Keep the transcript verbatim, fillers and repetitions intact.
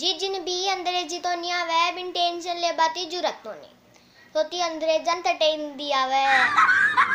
जी जिन भी अंग्रेजी तो नहीं आवे बिन टेंशन ले बाती जरूरत तो नहीं होती अंग्रेजन तटेन दिया वे।